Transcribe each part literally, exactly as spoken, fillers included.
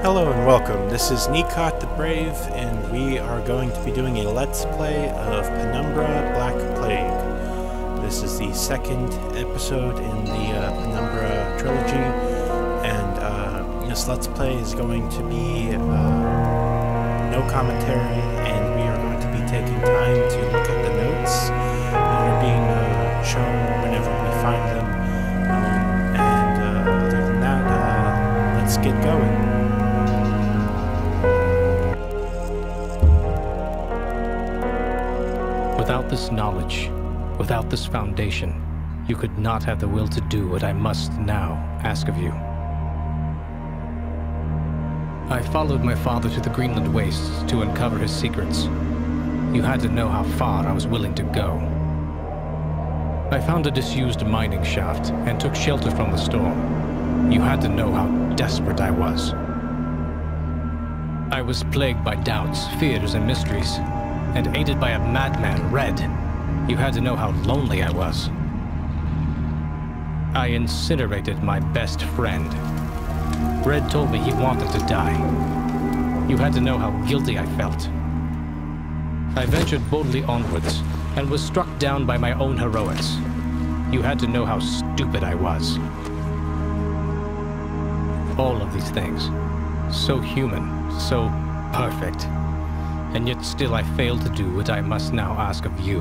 Hello and welcome. This is Nekot the Brave, and we are going to be doing a Let's Play of Penumbra Black Plague. This is the second episode in the uh, Penumbra trilogy, and uh, this Let's Play is going to be uh, no commentary, and we are going to be taking time to look at the notes that are being uh, shown whenever we find them. Um, and uh, other than that, uh, let's get going. Without this knowledge, without this foundation, you could not have the will to do what I must now ask of you. I followed my father to the Greenland wastes to uncover his secrets. You had to know how far I was willing to go. I found a disused mining shaft and took shelter from the storm. You had to know how desperate I was. I was plagued by doubts, fears, and mysteries, and aided by a madman, Red. You had to know how lonely I was. I incinerated my best friend. Red told me he wanted to die. You had to know how guilty I felt. I ventured boldly onwards, and was struck down by my own heroics. You had to know how stupid I was. All of these things, so human, so perfect. And yet still I fail to do what I must now ask of you.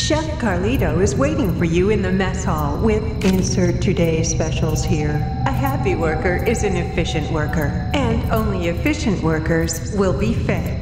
Chef Carlito is waiting for you in the mess hall with insert today's specials here. A happy worker is an efficient worker, and only efficient workers will be fed.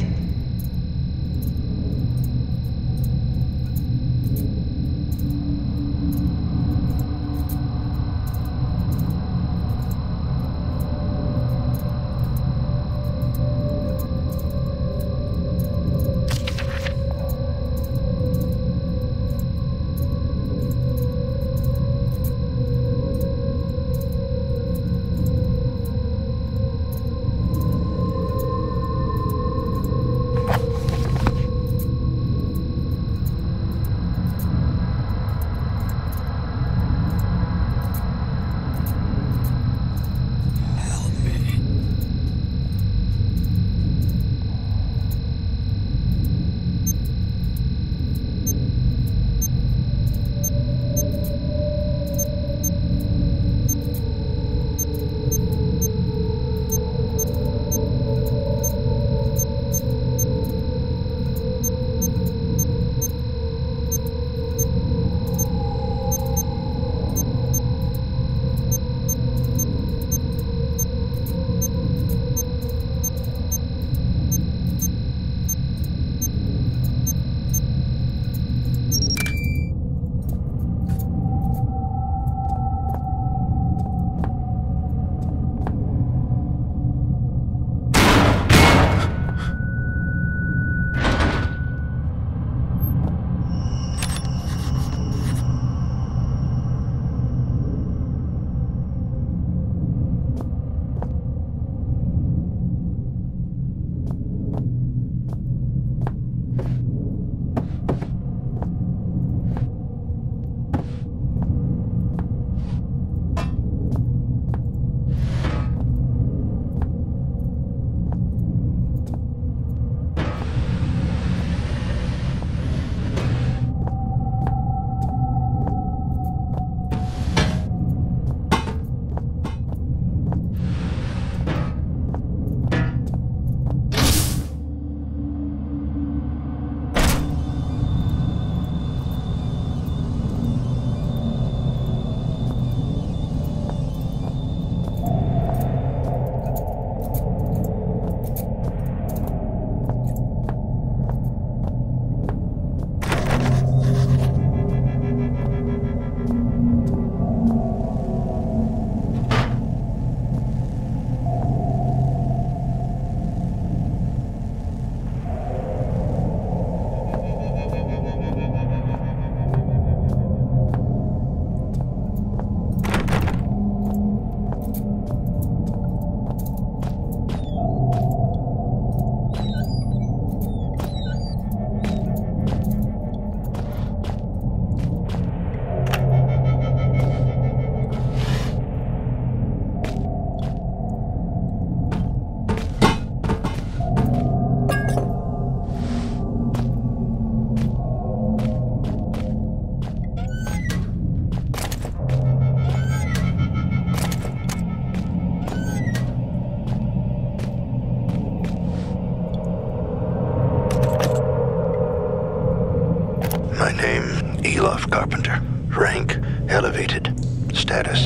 Rank, elevated. Status,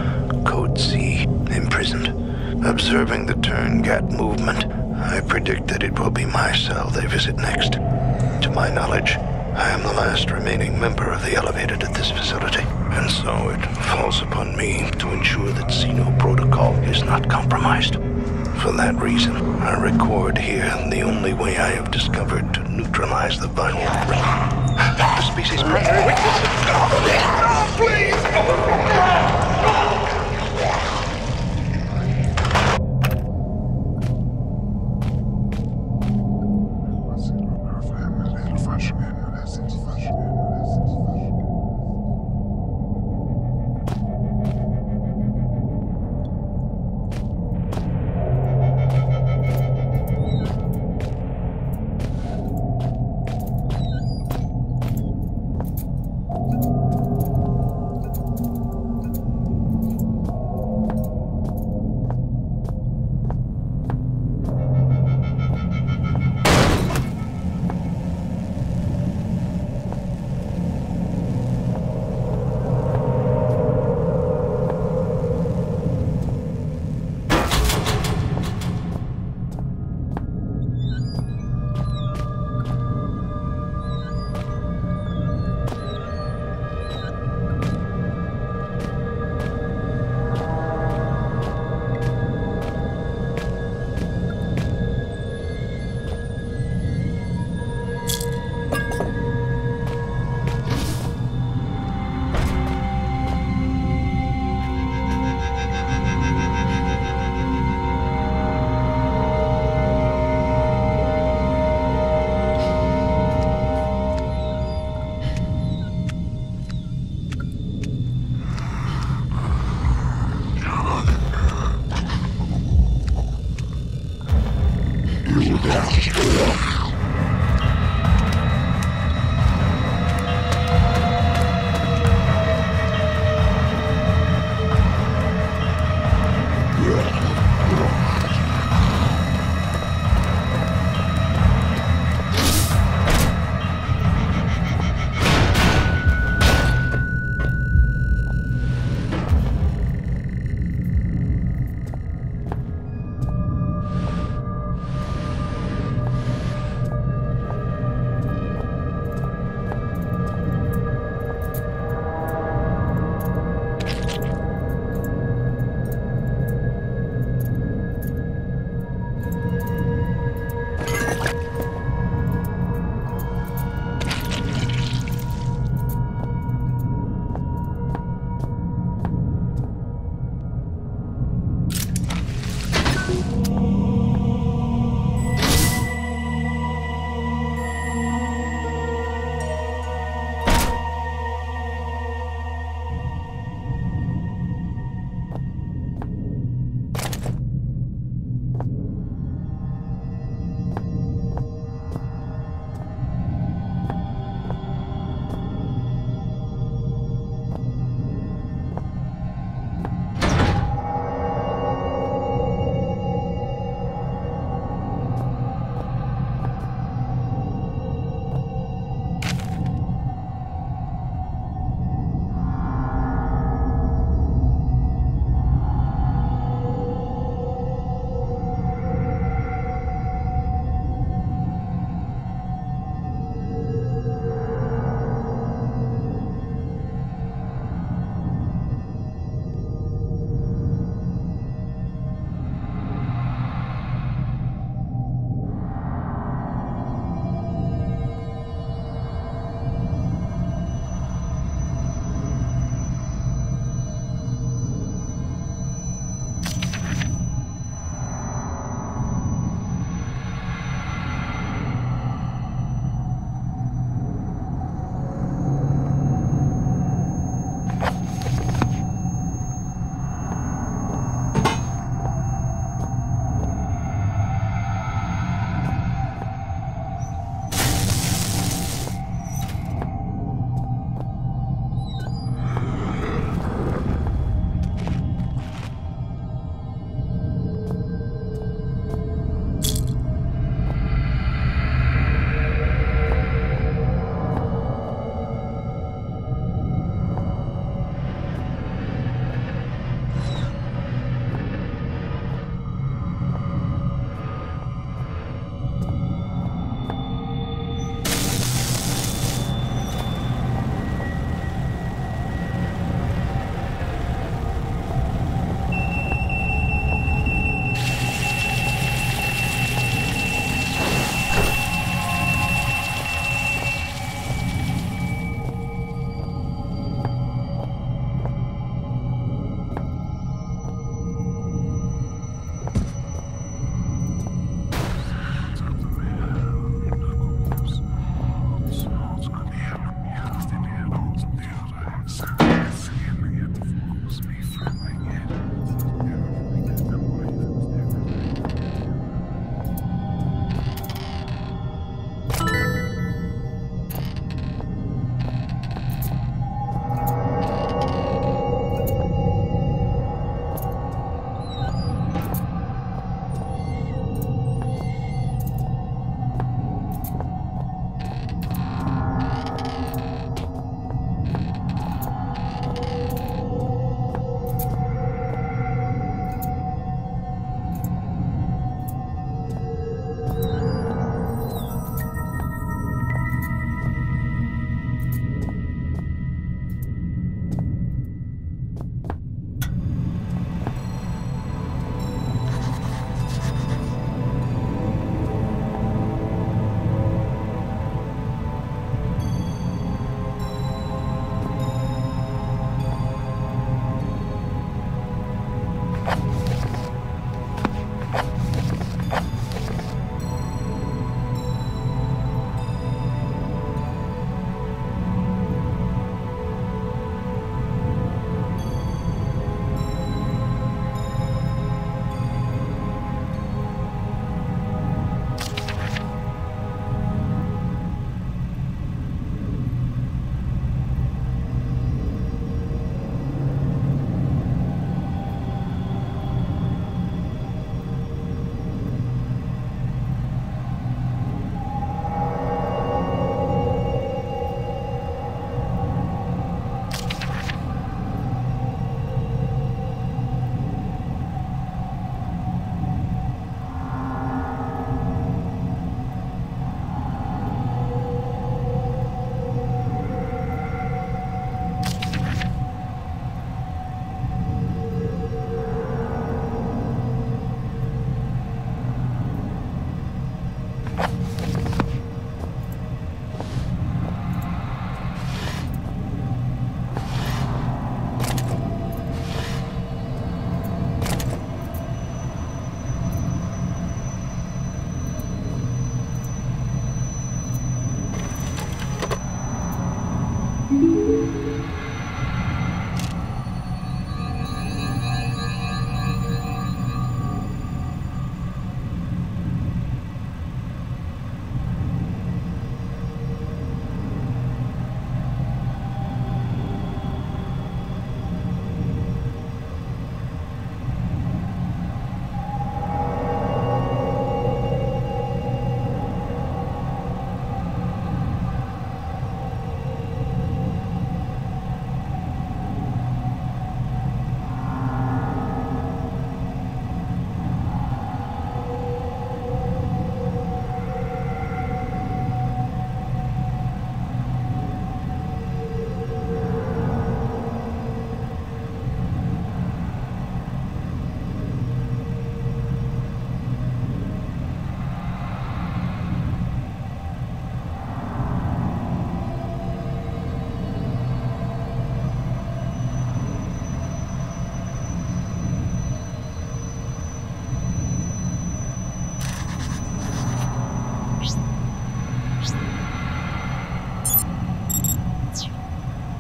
Code C, imprisoned. Observing the turn-gat movement, I predict that it will be my cell they visit next. To my knowledge, I am the last remaining member of the Elevated at this facility, and so it falls upon me to ensure that Xeno protocol is not compromised. For that reason, I record here the only way I have discovered to neutralize the viral ring. The species primary weakness. No, please!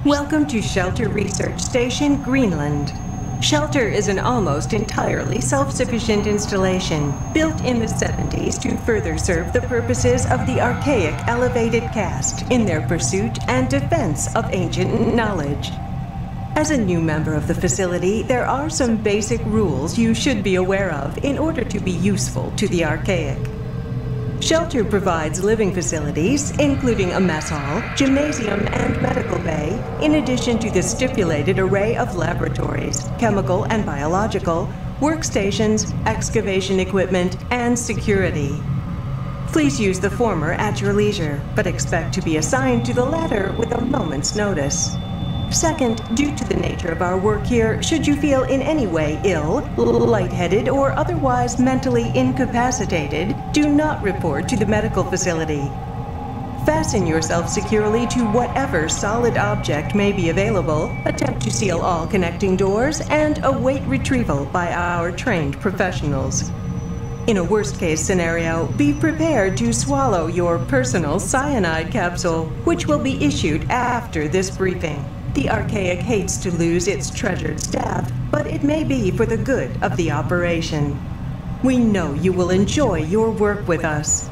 Welcome to Shelter Research Station, Greenland. Shelter is an almost entirely self-sufficient installation built in the seventies to further serve the purposes of the archaic elevated caste in their pursuit and defense of ancient knowledge. As a new member of the facility, there are some basic rules you should be aware of in order to be useful to the archaic. Shelter provides living facilities, including a mess hall, gymnasium, and medical bay, in addition to the stipulated array of laboratories, chemical and biological, workstations, excavation equipment, and security. Please use the former at your leisure, but expect to be assigned to the latter with a moment's notice. Second, due to the nature of our work here, should you feel in any way ill, lightheaded, or otherwise mentally incapacitated, do not report to the medical facility. Fasten yourself securely to whatever solid object may be available, attempt to seal all connecting doors, and await retrieval by our trained professionals. In a worst-case scenario, be prepared to swallow your personal cyanide capsule, which will be issued after this briefing. The Archaic hates to lose its treasured staff, but it may be for the good of the operation. We know you will enjoy your work with us.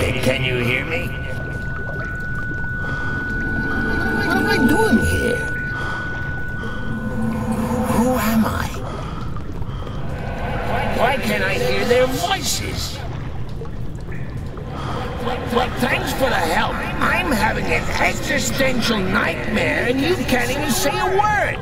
Hey, can you hear me? What am I doing here? Who am I? Why can't I hear their voices? Well, thanks for the help. I'm having an existential nightmare and you can't even say a word.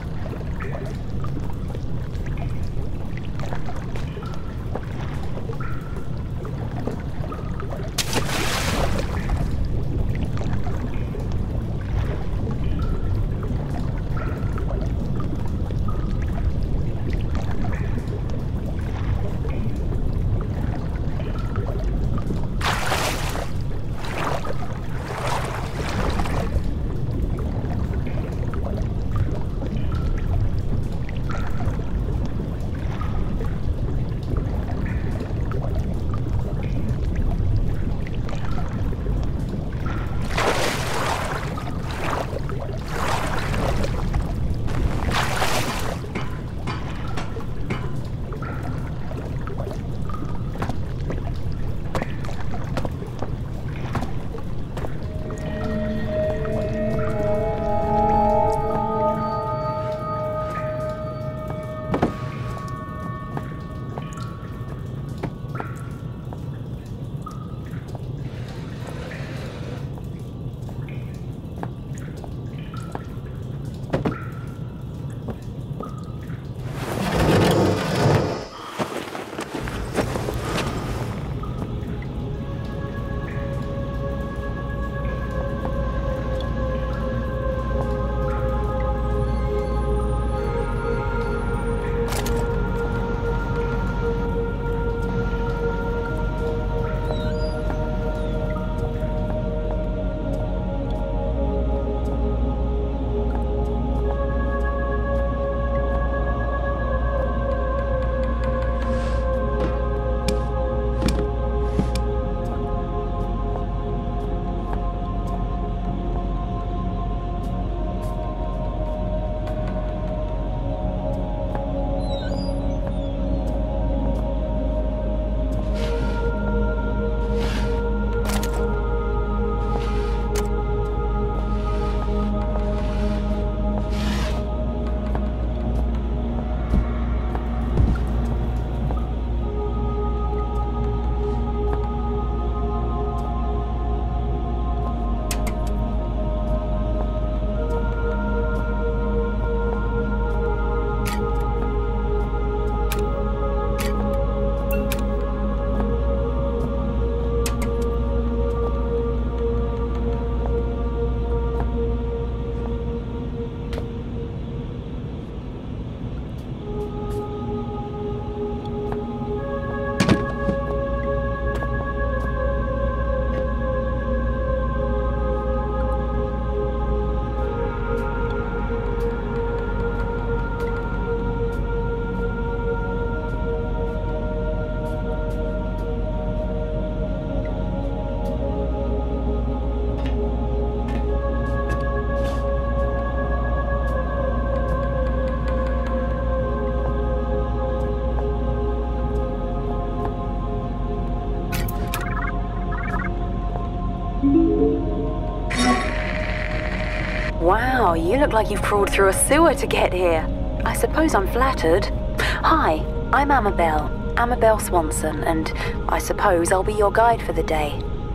Wow, you look like you've crawled through a sewer to get here. I suppose I'm flattered. Hi, I'm Amabel, Amabel Swanson, and I suppose I'll be your guide for the day.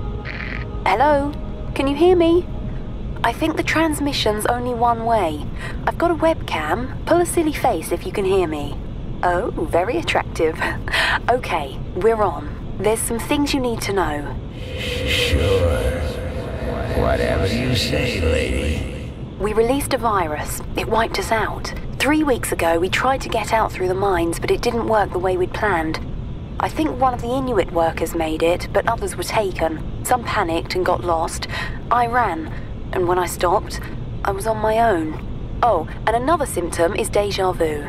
Hello? Can you hear me? I think the transmission's only one way. I've got a webcam. Pull a silly face if you can hear me. Oh, very attractive. Okay, we're on. There's some things you need to know. Sure. Whatever you say, lady. We released a virus. It wiped us out. Three weeks ago, we tried to get out through the mines, but it didn't work the way we'd planned. I think one of the Inuit workers made it, but others were taken. Some panicked and got lost. I ran, and when I stopped, I was on my own. Oh, and another symptom is déjà vu.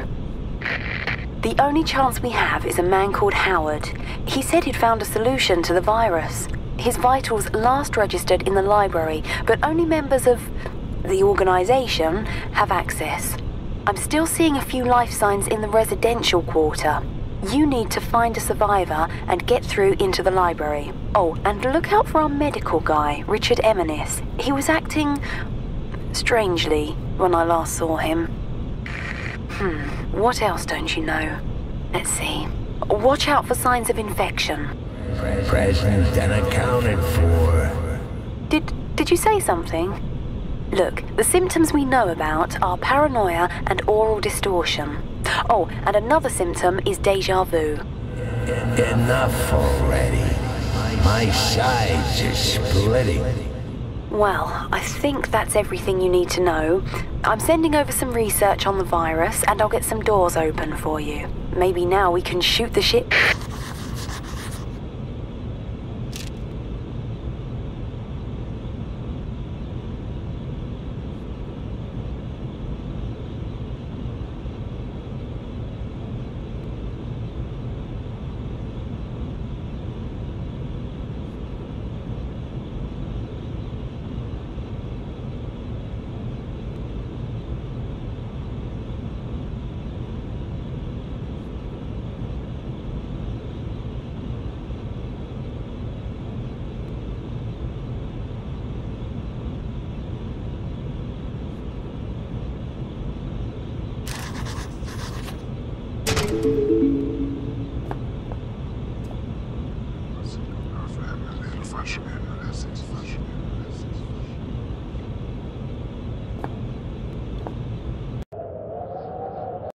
The only chance we have is a man called Howard. He said he'd found a solution to the virus. His vitals last registered in the library, but only members of the organization have access. I'm still seeing a few life signs in the residential quarter. You need to find a survivor and get through into the library. Oh, and look out for our medical guy, Richard Eminis. He was acting strangely when I last saw him. Hmm, what else don't you know? Let's see. Watch out for signs of infection. Present and accounted for. Did, did you say something? Look, the symptoms we know about are paranoia and oral distortion. Oh, and another symptom is deja vu. Enough already. My sides are splitting. Well, I think that's everything you need to know. I'm sending over some research on the virus, and I'll get some doors open for you. Maybe now we can shoot the ship.